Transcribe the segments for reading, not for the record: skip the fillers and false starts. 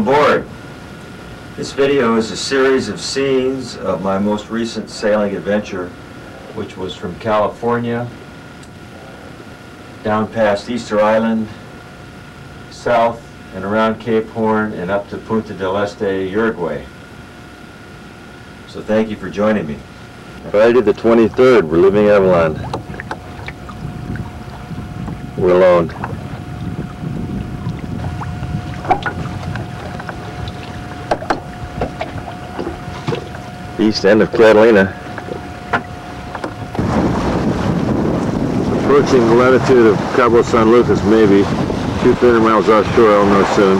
aboard. This video is a series of scenes of my most recent sailing adventure, which was from California, down past Easter Island, south and around Cape Horn, and up to Punta del Este, Uruguay. So thank you for joining me. Friday the 23rd, we're leaving Avalon. We're alone. East end of Catalina. Approaching the latitude of Cabo San Lucas, maybe 200 miles offshore. I'll know soon.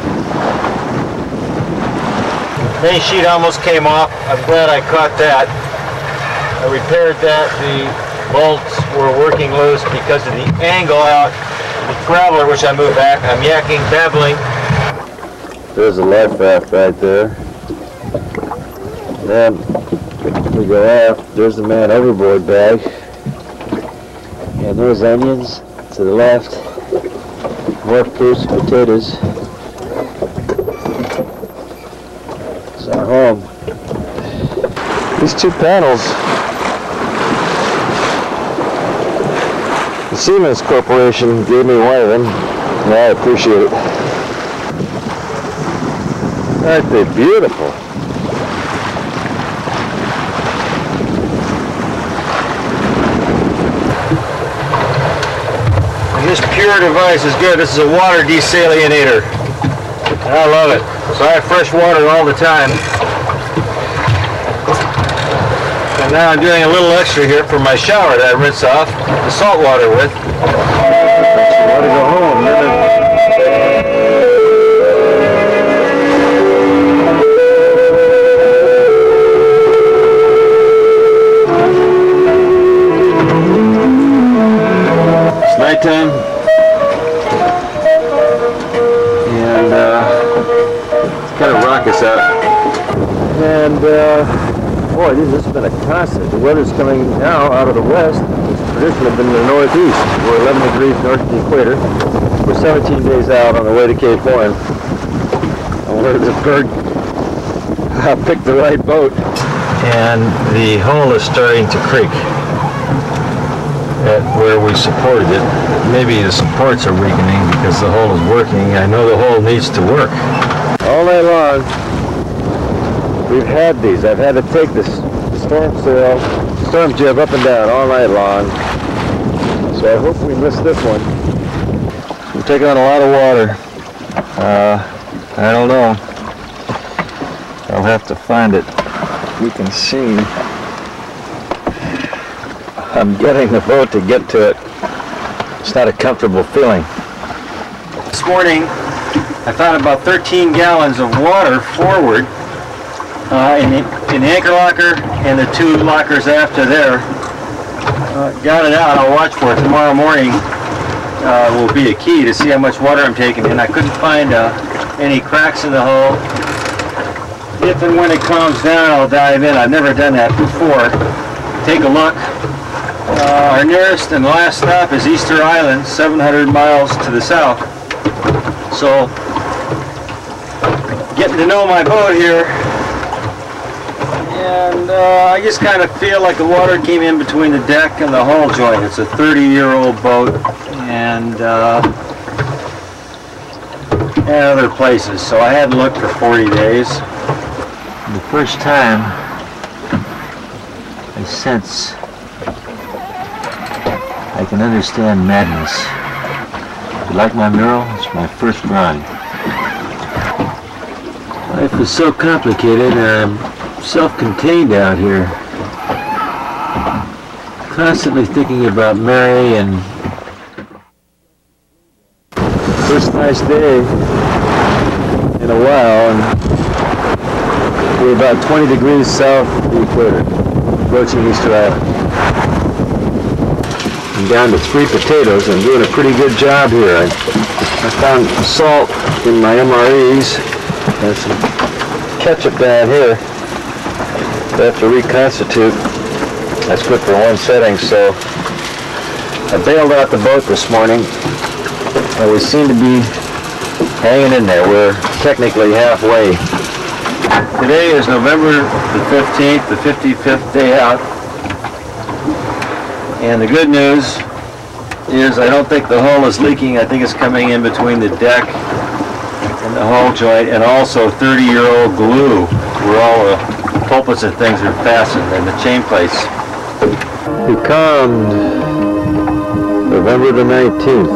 Main sheet almost came off. I'm glad I caught that. I repaired that. The bolts were working loose because of the angle out the traveler, which I moved back. I'm yakking, babbling. There's a life raft right there. Then we go aft. There's the man overboard bag. And those onions to the left. More fruits, potatoes. It's our home. These two panels, the Siemens Corporation gave me one of them, and I appreciate it. Aren't they beautiful? And this pure device is good. This is a water desalinator. I love it. So I have fresh water all the time. And now I'm doing a little extra here for my shower that I rinse off the salt water with. I want to go home, man. It's nighttime, and it's kind of raucous out. And boy, this has been a constant. The weather's coming now out of the west. It's traditionally been in the northeast. We're 11 degrees north of the equator. We're 17 days out on the way to Cape Horn. I wonder if the bird picked the right boat. And the hull is starting to creak at where we supported it. Maybe the supports are weakening because the hull is working. I know the hull needs to work. All night long, we've had these. I've had to take this storm jib up and down all night long. So I hope we missed this one. I'm taking on a lot of water. I don't know. I'll have to find it. You can see I'm getting the boat to get to it. It's not a comfortable feeling. This morning, I found about 13 gallons of water forward in the anchor locker and the two lockers after there. Got it out. I'll watch for it. Tomorrow morning will be a key to see how much water I'm taking in. I couldn't find any cracks in the hull. If and when it calms down, I'll dive in. I've never done that before. Take a look. Our nearest and last stop is Easter Island, 700 miles to the south. So, getting to know my boat here, and I just kind of feel like the water came in between the deck and the hull joint. It's a 30-year-old boat, and other places, so I hadn't looked for 40 days. The first time I sense I can understand madness. You like my mural? It's my first drawing. Life is so complicated and I'm self-contained out here. Constantly thinking about Mary and first nice day in a while, and we're about 20 degrees south of the equator, approaching Easter Island. I'm down to 3 potatoes. I'm doing a pretty good job here. I found salt in my MREs and some ketchup down here. I have to reconstitute. That's good for one setting, so I bailed out the boat this morning, and we seem to be hanging in there. We're technically halfway. Today is November the 15th, the 55th day out. And the good news is I don't think the hull is leaking. I think it's coming in between the deck and the hull joint, and also 30-year-old glue where all the pulpits and things are fastened, and the chain plates. Becalmed November the 19th,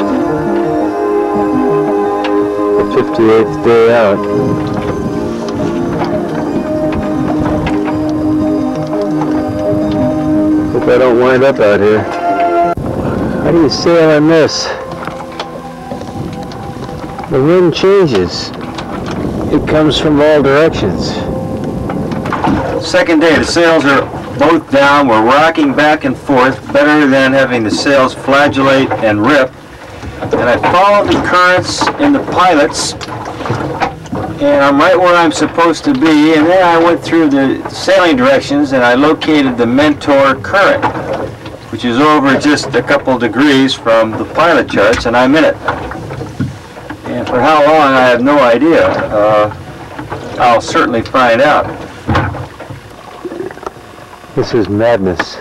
the 58th day out. Hope I don't wind up out here. How do you sail on this? The wind changes. It comes from all directions. Second day, the sails are both down. We're rocking back and forth, better than having the sails flagellate and rip. And I followed the currents in the pilots, and I'm right where I'm supposed to be. And then I went through the sailing directions and I located the mentor current, which is over just a couple degrees from the pilot charts, and I'm in it. And for how long, I have no idea. I'll certainly find out. This is madness.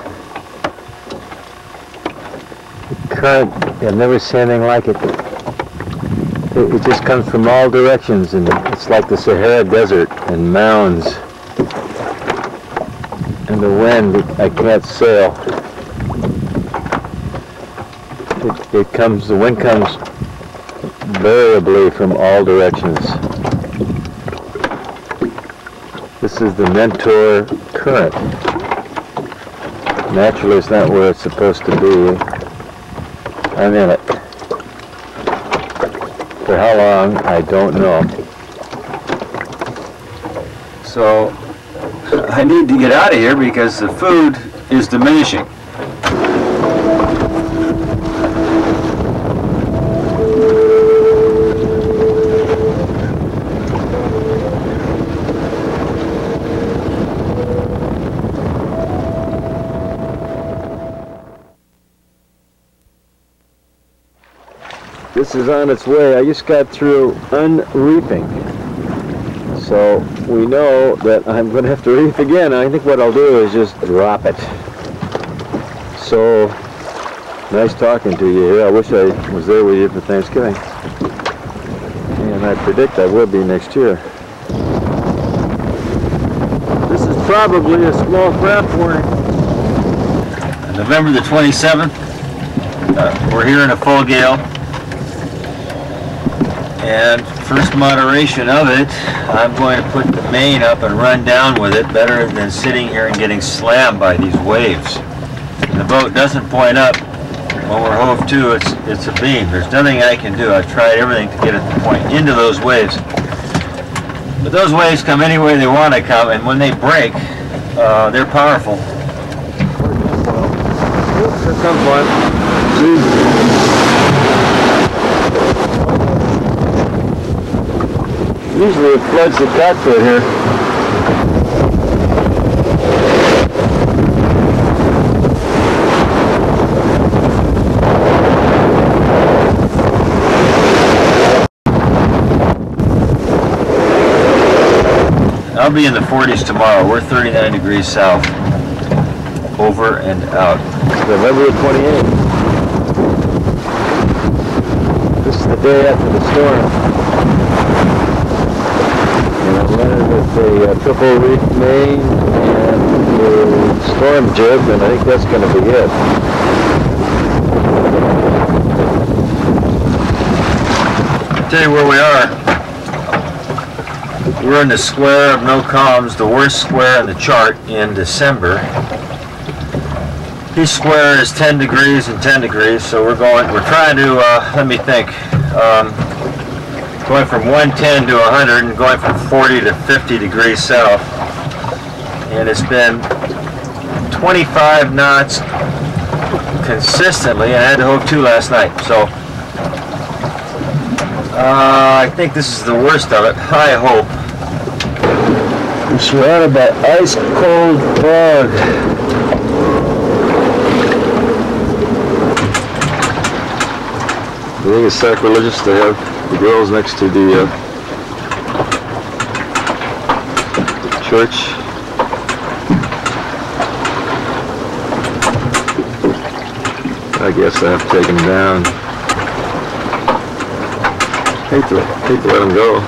The current, I've never seen anything like it. It just comes from all directions, and it's like the Sahara Desert and mounds. And the wind, I can't sail. The wind comes variably from all directions. This is the mentor current. Naturally, it's not where it's supposed to be. I'm in it. For how long, I don't know. So I need to get out of here because the food is diminishing. This is on its way. I just got through unreefing. So we know that I'm going to have to reef again. I think what I'll do is just drop it. So, nice talking to you here. I wish I was there with you for Thanksgiving. And I predict I will be next year. This is probably a small craft warning. November the 27th, we're here in a full gale. And first moderation of it, I'm going to put the main up and run down with it, better than sitting here and getting slammed by these waves. And the boat doesn't point up when we're hove to, it's a beam. There's nothing I can do. I've tried everything to get it to point into those waves. But those waves come any way they want to come, and when they break, they're powerful. Here comes one. Usually it floods the cockpit here. I'll be in the 40s tomorrow. We're 39 degrees south. Over and out. November 28th. This is the day after the storm. And I'm running with a triple reef main and the storm jib, and I think that's going to be it. I'll tell you where we are. We're in the square of no calms, the worst square in the chart in December. Each square is 10 degrees and 10 degrees, so we're trying to, let me think, going from 110 to 100 and going from 40 to 50 degrees south. And it's been 25 knots consistently, and I had to hove 2 last night. So I think this is the worst of it, I hope. We're surrounded by ice cold fog. I think it's sacrilegious to have The girls next to the church. I guess I have to take them down. Hate to let them go.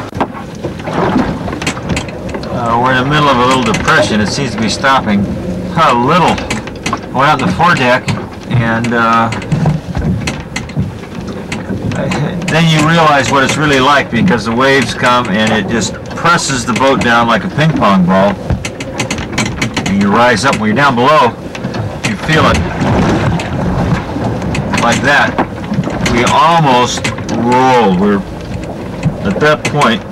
We're in the middle of a little depression. It seems to be stopping. A little. Went out the foredeck, and then you realize what it's really like, because the waves come and it just presses the boat down like a ping pong ball. And you rise up. When you're down below, you feel it like that. We almost rolled. We're at that point.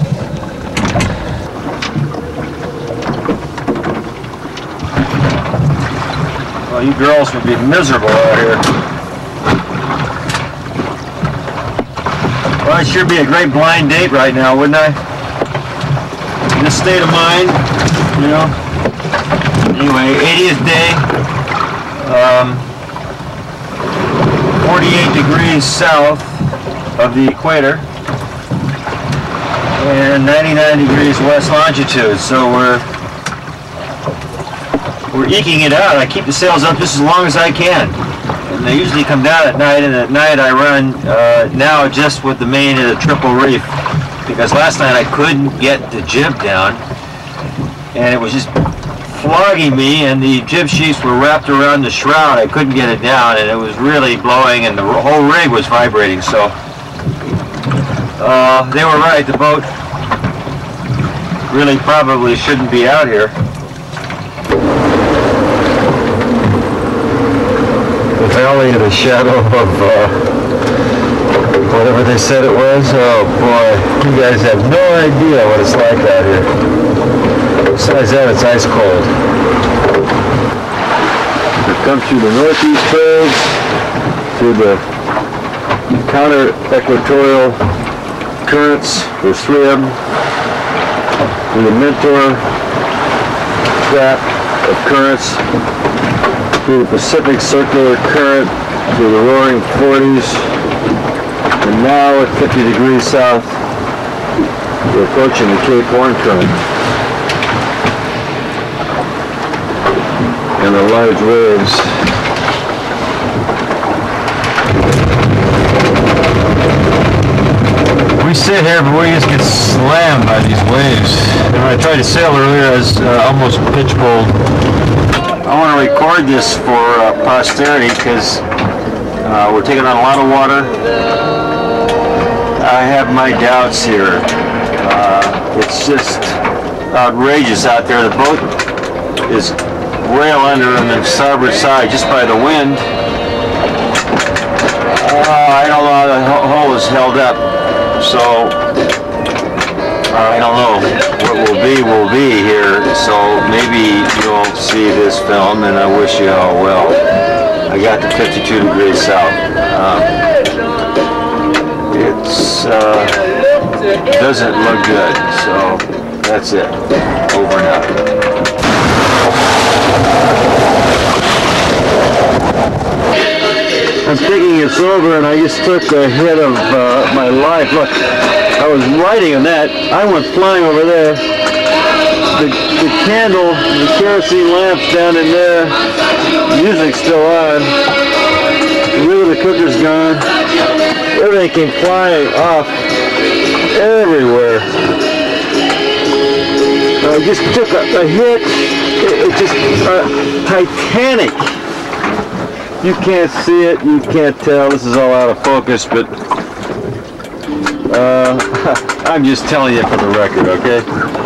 Well, you girls would be miserable out here. Well, it'd sure be a great blind date right now, wouldn't I? In this state of mind, you know. Anyway, 80th day. 48 degrees south of the equator. And 99 degrees west longitude. So we're eking it out. I keep the sails up just as long as I can. And they usually come down at night, and at night I run now just with the main at a triple reef, because last night I couldn't get the jib down, and it was just flogging me, and the jib sheets were wrapped around the shroud. I couldn't get it down, and it was really blowing, and the whole rig was vibrating. So they were right. The boat really probably shouldn't be out here. The valley in the shadow of whatever they said it was. Oh boy, you guys have no idea what it's like out here. Besides that, it's ice cold. We come through the northeast trades, through the counter-equatorial currents. There's three of them. Through the mentor trap of currents. Through the Pacific Circular Current, through the Roaring 40s, and now at 50 degrees south, we're approaching the Cape Horn Current. And the large waves. We sit here, but we just get slammed by these waves. And when I tried to sail earlier, I was almost pitch cold. I want to record this for posterity, because we're taking on a lot of water. I have my doubts here. It's just outrageous out there. The boat is rail under on the starboard side just by the wind. I don't know how the hull is held up, so I don't know. What will be here, so maybe you'll see this film, and I wish you all well. I got to 52 degrees south. It doesn't look good, so that's it. Over and out. I'm thinking it's over, and I just took a hit of my life. Look, I was riding on that. I went flying over there. The candle, the kerosene lamps down in there. The music's still on. The lid of the cooker's gone. Everything came flying off everywhere. I just took a hit. It just Titanic. You can't see it, you can't tell. This is all out of focus, but I'm just telling you for the record, okay?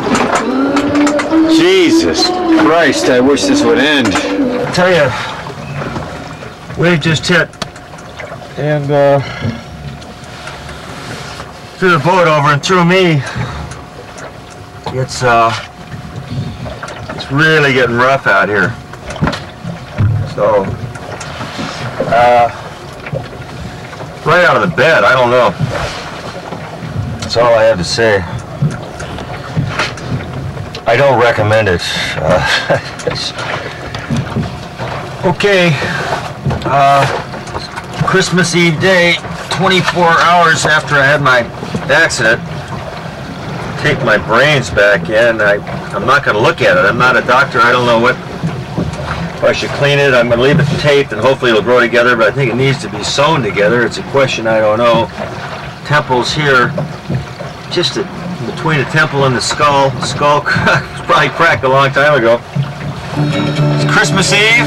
Jesus Christ, I wish this would end. I tell you, wave just hit, and threw the boat over and threw me. It's really getting rough out here. So. Right out of the bed, I don't know. That's all I have to say. I don't recommend it. Okay. Christmas Eve day, 24 hours after I had my accident, take my brains back in. I'm not going to look at it. I'm not a doctor. I don't know what. If I should clean it, I'm going to leave it taped and hopefully it'll grow together, but I think it needs to be sewn together. It's a question I don't know. Temples here, just between the temple and the skull. The skull probably cracked a long time ago. It's Christmas Eve.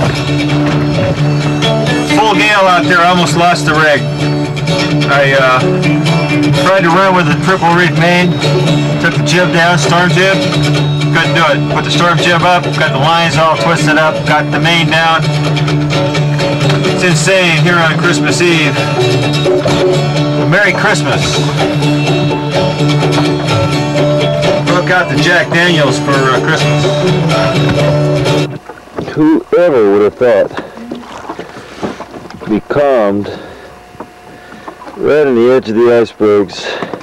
Full gale out there. I almost lost the rig. I tried to run with a triple reef main. Took the jib down, storm jib. Couldn't do it. Put the storm jib up, got the lines all twisted up, got the main down. It's insane here on Christmas Eve. Merry Christmas. Broke out the Jack Daniels for Christmas. Whoever would have thought becalmed right on the edge of the icebergs,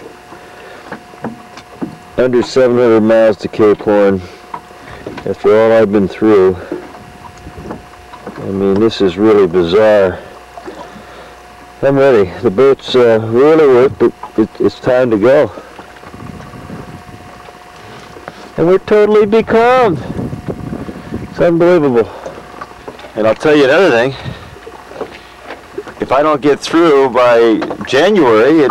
under 700 miles to Cape Horn, after all I've been through. I mean, this is really bizarre. I'm ready. The boat's really worked, but it's time to go. And we're totally becalmed. It's unbelievable. And I'll tell you another thing. If I don't get through by January,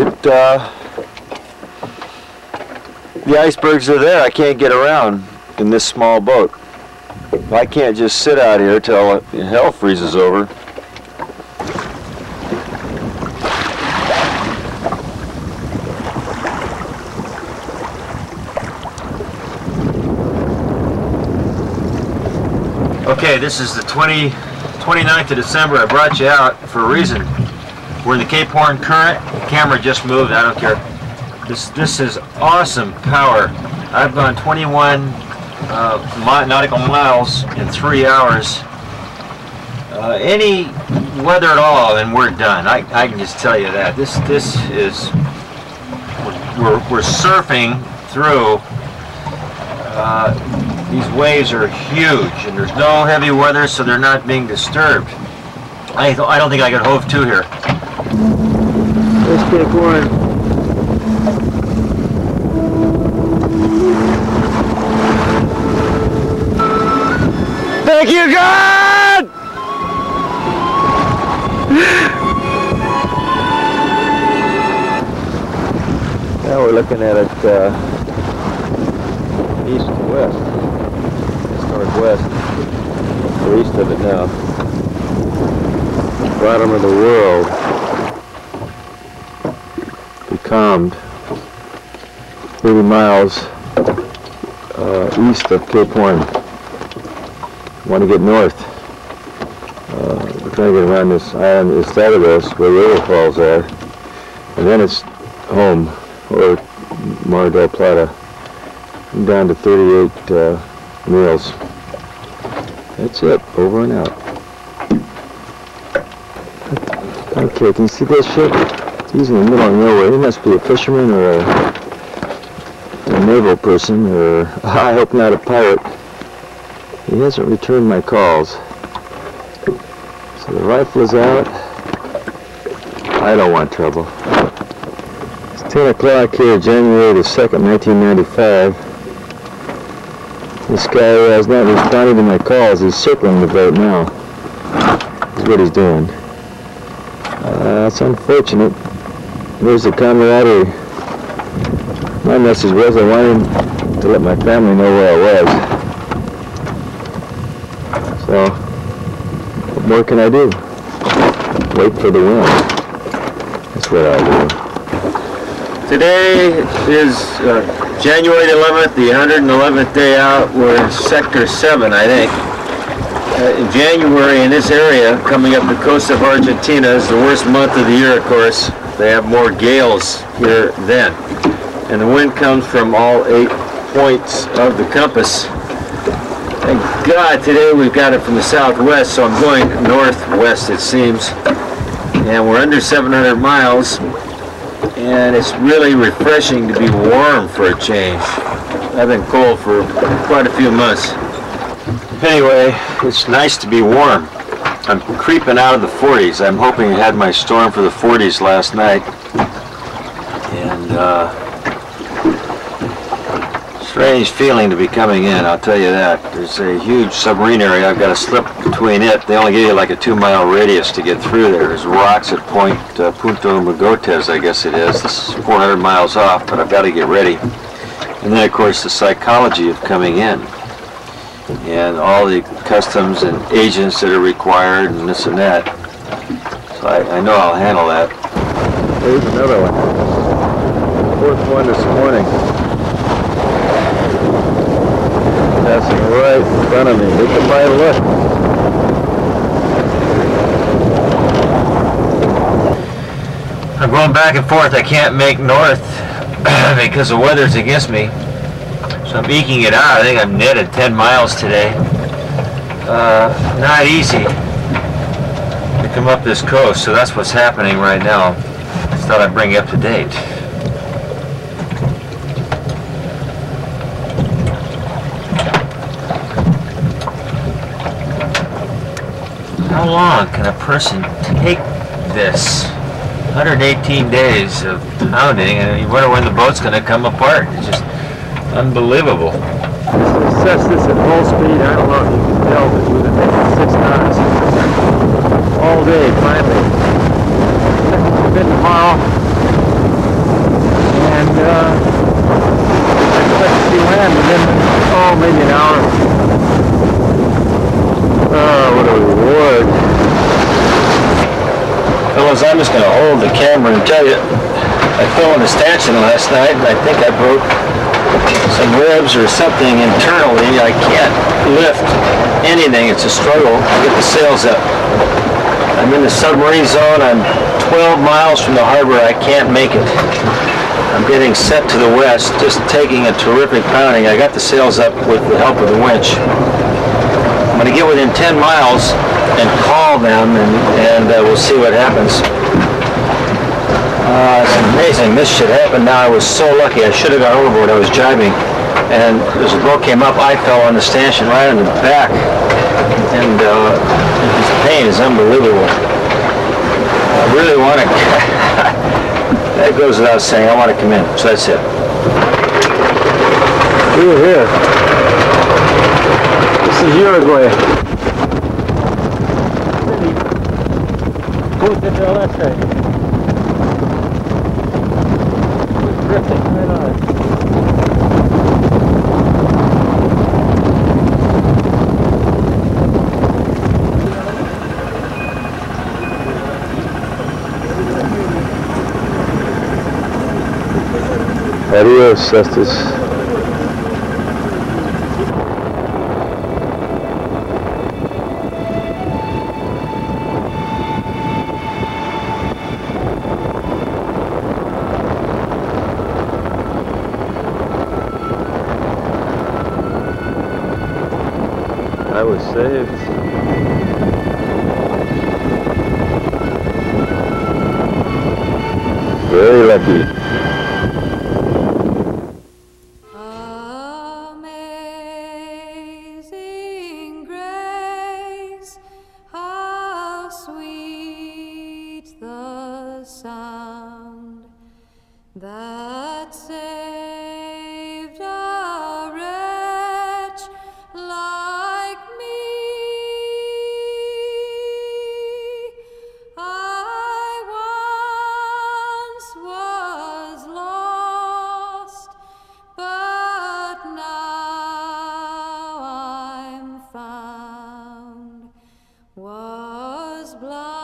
the icebergs are there. I can't get around in this small boat. I can't just sit out here till hell freezes over. Okay, this is the 29th of December. I brought you out for a reason. We're in the Cape Horn current. The camera just moved. I don't care. This is awesome power. I've gone 21 nautical miles in 3 hours. Any weather at all, and we're done. I can just tell you that. This is we're surfing through. These waves are huge, and there's no heavy weather, so they're not being disturbed. I don't think I could hove to here. Let's Cape Horn. Thank you, God! Now we're looking at it east to west. Northwest. We're east of it now. Bottom of the world. Becalmed. 30 miles east of Cape Horn. Want to get north. We're trying to get around this island instead of us where the other falls are. And then it's home, or Mar del Plata. I'm down to 38 meals. That's it. Over and out. Okay, can you see that ship? He's in the middle of nowhere. He must be a fisherman or a naval person, or I hope not a pirate. He hasn't returned my calls. So the rifle is out. I don't want trouble. It's 10 o'clock here, January the 2nd, 1995. This guy who has not responded to my calls is circling the boat now. That's what he's doing. It's unfortunate. There's the camaraderie. My message was I wanted to let my family know where I was. So, what more can I do? Wait for the wind. That's what I'll do. Today is January 11th, the 111th day out. We're in Sector 7, I think. In January, in this area, coming up the coast of Argentina, is the worst month of the year, of course. They have more gales here then. And the wind comes from all 8 points of the compass. Thank God, today we've got it from the southwest, so I'm going northwest, it seems. And we're under 700 miles. And it's really refreshing to be warm for a change. I've been cold for quite a few months. Anyway, it's nice to be warm. I'm creeping out of the 40s. I'm hoping I had my storm for the 40s last night. strange feeling to be coming in, I'll tell you that. There's a huge submarine area. I've got to slip between it. They only give you like a 2-mile radius to get through there. There's rocks at Punto Mugotes, I guess it is. This is 400 miles off, but I've got to get ready. And then, of course, the psychology of coming in. And all the customs and agents that are required and this and that. So I know I'll handle that. Here's another one. Fourth one this morning. Passing right in front of me. Look at my look. I'm going back and forth. I can't make north because the weather's against me. So I'm eking it out. I think I've netted 10 miles today. Not easy to come up this coast, so that's what's happening right now. Just thought I'd bring you up to date. How long can a person take this? 118 days of pounding, and you wonder when the boat's going to come apart. It's just unbelievable. Sets this at full speed. I don't know if you can tell, but we've been making 6 knots all day, finally. A bit tomorrow. And I expect to see land within, maybe an hour. Oh, what a reward. Fellas, I'm just going to hold the camera and tell you, I fell in a stanchion last night, and I think I broke some ribs or something internally. I can't lift anything. It's a struggle to get the sails up. I'm in the submarine zone. I'm 12 miles from the harbor. I can't make it. I'm getting set to the west, just taking a terrific pounding. I got the sails up with the help of the winch. I'm going to get within 10 miles and call them, and we'll see what happens. It's amazing. This should happen now. I was so lucky. I should have gone overboard. I was jibing, and as the boat came up, I fell on the stanchion right in the back, and this pain is unbelievable. I really want to. That goes without saying. I want to come in. So that's it. We're here. This is Uruguay. Drifting right on. Adios, Estes. I was saved. Very lucky. Amazing grace, how sweet the sound that saved a wretch like me. I once was lost, but now I'm found, was blind.